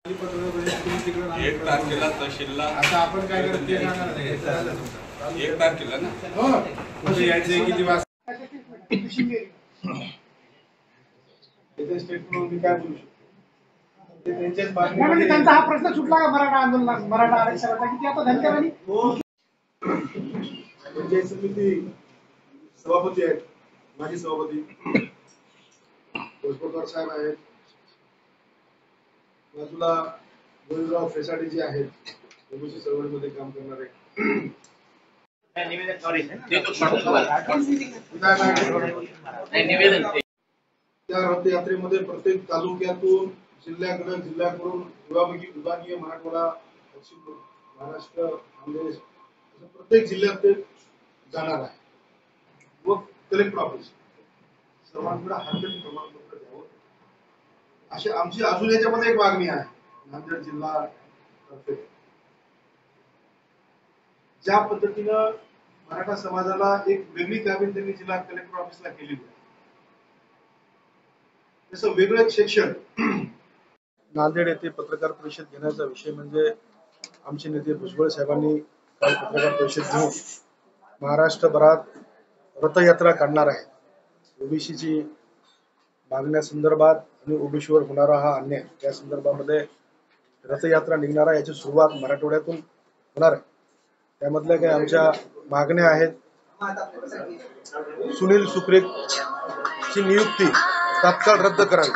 एक तारखेला तहसीलला आता आपण काय करत एक तारखेला ना हो यायचे किती वाजता स्टेटमेंट मी काय बोलू शकतो त्यांचा हा प्रश्न सुटला का मराठा आंदोलन मराठा आरक्षणाचा की आता धनगरांनी पंचायत समिती सभापती आहेत माजी सभापती भोजपळकर साहेब आहेत बाजूला गोविंदराव फेसाडे जे आहेत ओबीसी चळवळीमध्ये काम करणारे त्या रथयात्रेमध्ये प्रत्येक तालुक्यातून जिल्ह्याकडून विभागीय मराठवाडा पश्चिम महाराष्ट्र खानदेश प्रत्येक जिल्ह्यात ते जाणार आहे व कलेक्टर ऑफिस सर्वांकडे हरकती प्रमाणपत्र द्यावं अशी आमची अजून याच्यामध्ये एक मागणी आहे नांदेड जिल्हा तर्फे ज्या पद्धतीनं मराठा समाजाला एक वेगळी काबीन त्यांनी जिल्हा कलेक्टर ऑफिसला केलेली आहे तसं वेगळं एक सेक्शन नांदेड येथे पत्रकार परिषद घेण्याचा विषय म्हणजे आमचे नेते भुजबळ साहेबांनी काल पत्रकार परिषद घेऊन महाराष्ट्रभरात रथयात्रा काढणार आहे ओबीसीची मागण्यासंदर्भात आणि ओबीसीवर होणारा हा अन्याय या संदर्भामध्ये रथयात्रा निघणारा याची सुरुवात मराठवाड्यातून होणार आहे त्यामधल्या काही आमच्या मागण्या आहेत सुनील सुक्रे ची नियुक्ती तात्काळ रद्द करावी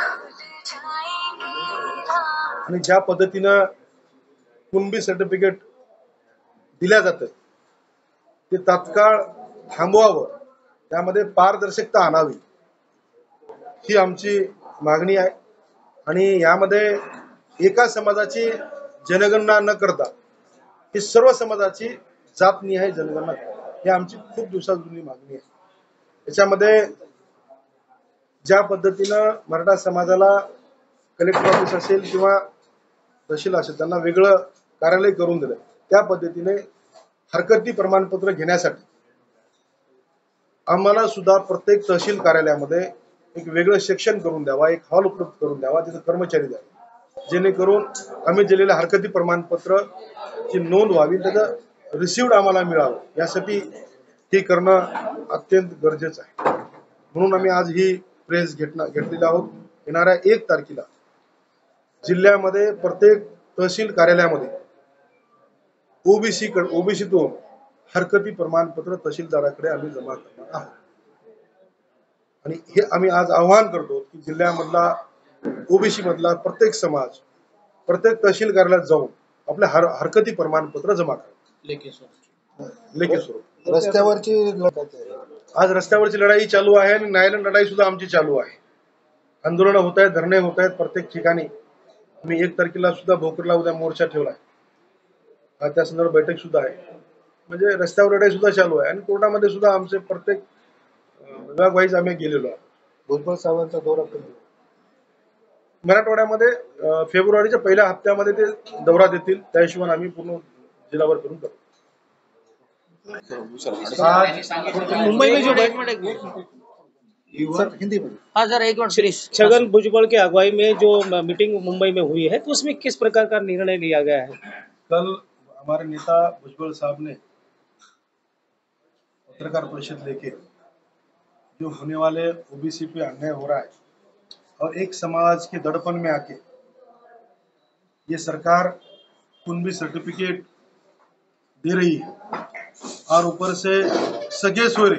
आणि ज्या पद्धतीनं कुणबी सर्टिफिकेट दिल्या जातं ते तात्काळ थांबवावं त्यामध्ये पारदर्शकता आणावी ही आमची मागणी आहे आणि यामध्ये एका समाजाची जनगणना न करता ही सर्व समाजाची जातनिहाय जनगणना ही आमची खूप दिवसांपूर्वी मागणी आहे याच्यामध्ये ज्या पद्धतीनं मराठा समाजाला कलेक्टर ऑफिस असेल किंवा तहसील असेल त्यांना वेगळं कार्यालय करून दिलं त्या पद्धतीने हरकती प्रमाणपत्र घेण्यासाठी आम्हाला सुद्धा प्रत्येक तहसील कार्यालयामध्ये एक वेगळं सेक्शन करून द्यावा एक हॉल उपलब्ध करून द्यावा तिथे कर्मचारी द्यावे जेणेकरून आम्ही दिलेल्या हरकती प्रमाणपत्र ची नोंद व्हावी त्याचं रिसिव्ड आम्हाला मिळावं यासाठी हे करणं अत्यंत गरजेचं आहे म्हणून आम्ही आज ही प्रेस घेतलेली आहोत येणाऱ्या 1 तारखेला जिल्ह्यामध्ये प्रत्येक तहसील कार्यालयामध्ये ओबीसीतून हरकती प्रमाणपत्र तहसीलदाराकडे आम्ही जमा करणार आहोत आणि हे आम्ही आज आवाहन करतो की जिल्ह्यामधला ओबीसी मधला प्रत्येक समाज प्रत्येक तहसील कार्यालयात जाऊन आपल्या हरकती प्रमाणपत्र जमा करा लेखी स्वरूप रस्त्यावरची आज रस्त्यावरची लढाई चालू आहे आणि न्यायालयीन लढाई सुद्धा आमची चालू आहे आंदोलन होत आहेत धरणे होत आहेत प्रत्येक ठिकाणी आम्ही 1 तारखेला सुद्धा भोकरला उद्या मोर्चा ठेवलाय त्या संदर्भात बैठक सुद्धा आहे म्हणजे रस्त्यावर लढाई सुद्धा चालू आहे आणि कोर्टामध्ये सुद्धा आमचे प्रत्येक विभाग वाईज आम्ही गेलेलो आहोत भुजबळ साहेबांचा दौरा कधी मराठवाड्यामध्ये फेब्रुवारीच्या पहिल्या हप्त्यामध्ये ते दौरा देतील त्या हिशोबाने आम्ही पूर्ण जिल्हाभर करून करू मुंबई में जो हिंदी में हाँ सर एक मिनट प्लीज छगन भुजबल की अगुवाई में जो मीटिंग मुंबई में हुई है तो उसमें किस प्रकार का निर्णय लिया गया है कल हमारे नेता भुजबल साहब ने पत्रकार परिषद लेके जो होने वाले ओबीसी पे अन्याय हो रहा है और एक समाज के दड़पन में आके ये सरकार कुणबी सर्टिफिकेट दे रही है और ऊपर से सगे सोरे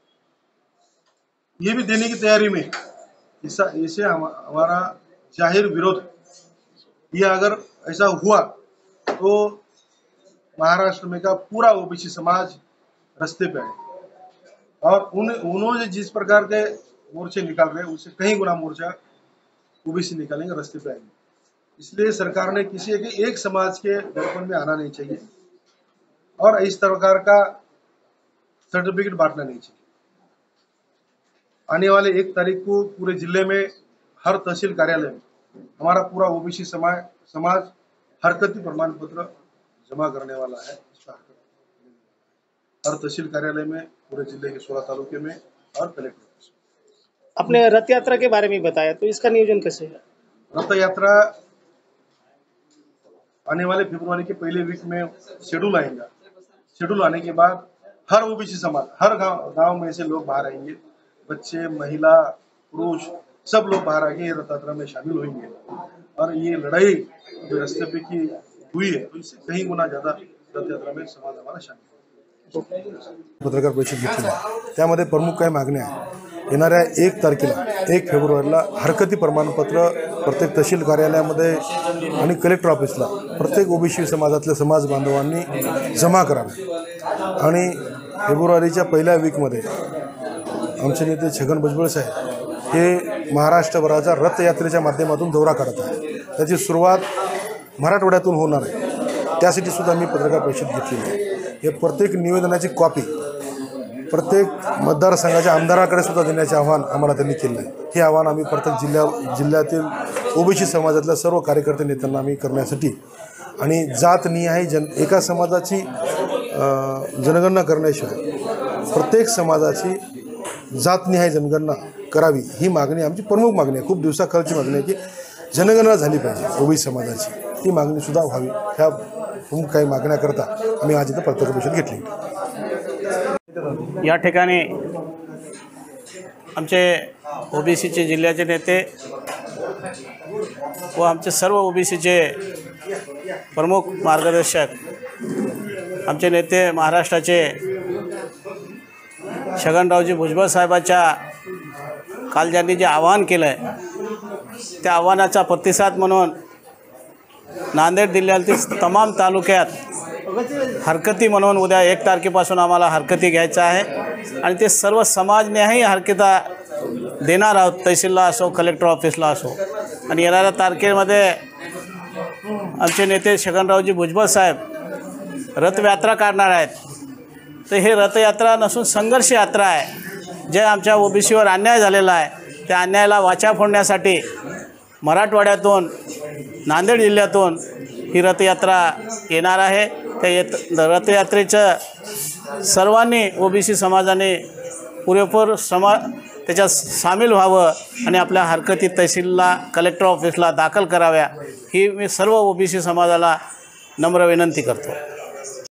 ये भी देने की तैयारी में इसे हमारा जाहिर विरोध ये अगर ऐसा हुआ तो महाराष्ट्र में का पूरा ओबीसी समाज रास्ते पे आए और उन्होंने जिस प्रकार के मोर्चे निकाल रहे हैं उससे कहीं गुना मोर्चा ओबीसी निकालेंगे रास्ते पे आएंगे इसलिए सरकार ने किसी एक समाज के दर्पण में आना नहीं चाहिए और इस प्रकार का सर्टिफिकेट बांटना नहीं चाहिए आने वाले 1 तारीख को पूरे जिले में हर तहसील कार्यालय में हमारा पूरा ओबीसी समाज हरकती प्रमाण पत्र जमा करने वाला है हर तहसील कार्यालय में पूरे जिले के 16 तालुके में और कलेक्टर आपने रथ यात्रा के बारे में बताया तो इसका नियोजन कैसे है रथ यात्रा आने वाले फरवरी के पहले वीक में शेड्यूल आएगा। शेड्यूल आने के बाद हर ओबीसी समाज, हर गांव में से लोग बाहर आएंगे, बच्चे, महिला, पुरुष सब लोग बाहर आके ये रथ यात्रा में शामिल होंगे और ये लड़ाई जो रास्ते पे की हुई है तो इससे कहीं गुना ज्यादा रथ यात्रा में समाज हमारा शामिल होगा। पत्रकार परिषद घेतली, त्यामध्ये प्रमुख काही मागण्या आहेत। येणाऱ्या 1 तारखेला 1 फेब्रुवारीला हरकती प्रमाणपत्र प्रत्येक तहसील कार्यालयामध्ये आणि कलेक्टर ऑफिसला प्रत्येक ओबीसी समाजातल्या समाज बांधवांनी जमा करावे आणि फेब्रुवारीच्या पहिल्या वीकमध्ये आमचे नेते छगन भुजबळ साहेब हे महाराष्ट्रभराचा रथयात्रेच्या माध्यमातून दौरा करत आहेत। त्याची सुरुवात मराठवाड्यातून होणार आहे, त्यासाठी सुद्धा मी पत्रकार परिषद घेतलेली आहे। हे प्रत्येक निवेदनाची कॉपी प्रत्येक मतदारसंघाच्या आमदाराकडे सुद्धा देण्याचे आव्हान आम्हाला त्यांनी केलं आहे। हे आव्हान आम्ही प्रत्येक जिल्ह्यातील ओबीसी समाजातल्या सर्व कार्यकर्ते नेत्यांना आम्ही करण्यासाठी आणि जातनिहाय एका समाजाची जनगणना करण्याशिवाय प्रत्येक समाजाची जातनिहाय जनगणना करावी ही मागणी आमची प्रमुख मागणी आहे। खूप दिवसाखालची मागणी आहे की जनगणना झाली पाहिजे ओबीसी समाजाची, ही मागणी सुद्धा व्हावी। ह्या प्रमुख काही मागण्याकरता आम्ही आज इथं पत्रकार परिषद घेतली। या ठिकाणी आमचे ओबीसीचे जिल्ह्याचे नेते व आमचे सर्व ओबीसीचे प्रमुख मार्गदर्शक आमचे नेते महाराष्ट्राचे छगनरावजी भुजबळ साहेबांच्या काल ज्यांनी जे आवाहन केलं आहे त्या आव्हानाचा प्रतिसाद म्हणून नांदेड जिल्ह्यातील तमाम तालुक्यात हरकती म्हणून उद्या 1 तारखेपासून आम्हाला हरकती घ्यायचं आहे आणि ते सर्व समाजनेही हरकता देणार आहोत, तहसीलला असो कलेक्टर ऑफिसला असो। आणि येणाऱ्या तारखेमध्ये आमचे नेते छगनरावजी भुजबळ साहेब रथयात्रा काढणार आहेत। तर हे रथयात्रा नसून संघर्ष यात्रा आहे। जे आमच्या ओबीसीवर अन्याय झालेला आहे त्या अन्यायाला वाचा फोडण्यासाठी मराठवाड्यातून नांदेड जिल्ह्यातून ही रथयात्रा येणार आहे। त्या रथयात्रेचं सर्वांनी ओबीसी समाजाने पुरेपूर त्याच्यात सामील व्हावं आणि आपल्या हरकती तहसीलला कलेक्टर ऑफिसला दाखल कराव्या ही मी सर्व ओबीसी समाजाला नम्र विनंती करतो।